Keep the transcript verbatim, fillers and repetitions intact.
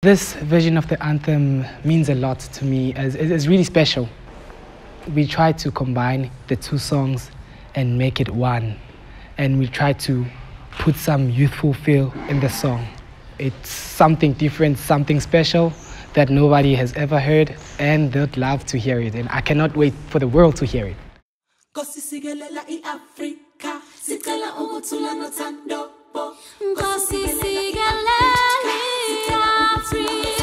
This version of the anthem means a lot to me. It's really special. We try to combine the two songs and make it one. And we try to put some youthful feel in the song. It's something different, something special that nobody has ever heard, and they'd love to hear it. And I cannot wait for the world to hear it. Africa.